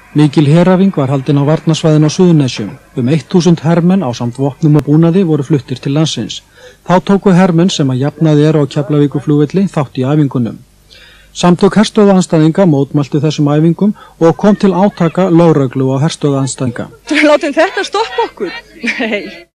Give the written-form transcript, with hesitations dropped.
Mikil heræfing var haldin á varnarsvæðinu á Suðurnesjum. 1000 hermenn ásamt vopnum og búnaði voru fluttir til landsins. Þá tóku hermenn sem að jafnaði eru á Keflavíkurflugvelli þátt í æfingunum. Samtök herstöðvaandstæðinga mótmæltu þessum æfingum og kom til átaka lögreglu og herstöðvaandstæðinga. Látum þetta stoppa okkur? Nei.